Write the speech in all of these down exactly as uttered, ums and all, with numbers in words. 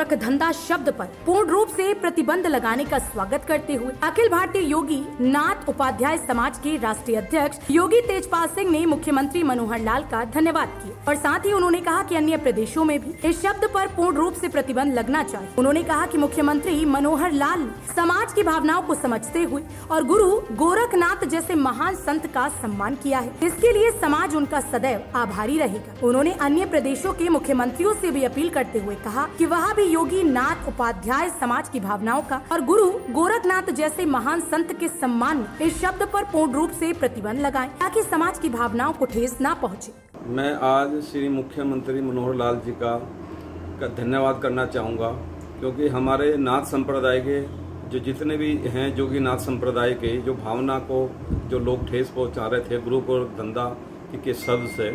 गोरख धंधा शब्द पर पूर्ण रूप से प्रतिबंध लगाने का स्वागत करते हुए अखिल भारतीय योगी नाथ उपाध्याय समाज के राष्ट्रीय अध्यक्ष योगी तेजपाल सिंह ने मुख्यमंत्री मनोहर लाल का धन्यवाद किया और साथ ही उन्होंने कहा कि अन्य प्रदेशों में भी इस शब्द पर पूर्ण रूप से प्रतिबंध लगना चाहिए। उन्होंने कहा कि मुख्यमंत्री मनोहर लाल ने समाज की भावनाओं को समझते हुए और गुरु गोरखनाथ जैसे महान संत का सम्मान किया है, इसके लिए समाज उनका सदैव आभारी रहेगा। उन्होंने अन्य प्रदेशों के मुख्यमंत्रियों से भी अपील करते हुए कहा कि वह भी योगी नाथ उपाध्याय समाज की भावनाओं का और गुरु गोरखनाथ जैसे महान संत के सम्मान में इस शब्द पर पूर्ण रूप से प्रतिबंध लगाएं ताकि समाज की भावनाओं को ठेस न पहुंचे। मैं आज श्री मुख्यमंत्री मनोहर लाल जी का, का धन्यवाद करना चाहूँगा, क्योंकि हमारे नाथ संप्रदाय के जो जितने भी हैं जोगी नाथ संप्रदाय के जो भावना को जो लोग ठेस पहुँचा रहे थे गुरु गोरख धंधा के शब्द से,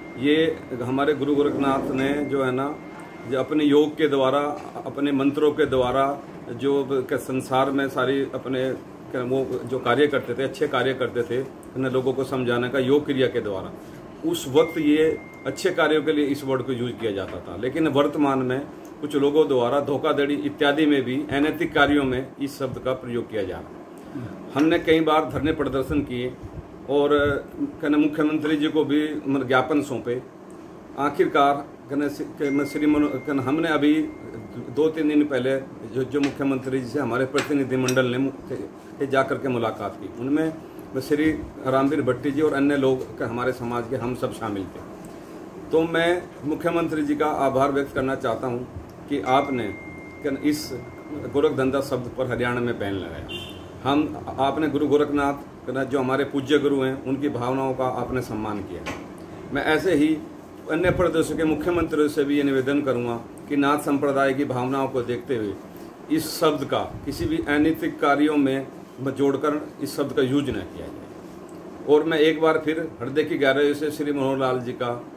ये हमारे गुरु गोरखनाथ ने जो है ना जो अपने योग के द्वारा अपने मंत्रों के द्वारा जो संसार में सारी अपने वो जो कार्य करते थे, अच्छे कार्य करते थे उन्हें लोगों को समझाने का योग क्रिया के द्वारा, उस वक्त ये अच्छे कार्यों के लिए इस वर्ड को यूज किया जाता था। लेकिन वर्तमान में कुछ लोगों द्वारा धोखाधड़ी इत्यादि में भी अनैतिक कार्यों में इस शब्द का प्रयोग किया जा रहा है। हमने कई बार धरने प्रदर्शन किए और कहने मुख्यमंत्री जी को भी ज्ञापन सौंपे। आखिरकार कहने श्री हमने अभी दो तीन दिन पहले जो जो मुख्यमंत्री जी से हमारे प्रतिनिधिमंडल ने जाकर के मुलाकात की, उनमें श्री रामवीर भट्टी जी और अन्य लोग हमारे समाज के हम सब शामिल थे। तो मैं मुख्यमंत्री जी का आभार व्यक्त करना चाहता हूं कि आपने इस गोरख धंधा शब्द पर हरियाणा में बैन लगाया। हम आपने गुरु गोरखनाथ जो हमारे पूज्य गुरु हैं उनकी भावनाओं का आपने सम्मान किया। मैं ऐसे ही अन्य प्रदेशों के मुख्यमंत्रियों से भी ये निवेदन करूंगा कि नाथ संप्रदाय की भावनाओं को देखते हुए इस शब्द का किसी भी अनैतिक कार्यों में जोड़कर इस शब्द का यूज न किया जाए। और मैं एक बार फिर हृदय की गहराई से श्री मनोहर लाल जी का